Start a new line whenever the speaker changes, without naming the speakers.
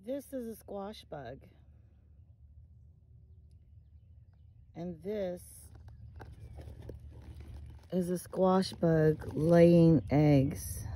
This is a squash bug. And this is a squash bug laying eggs.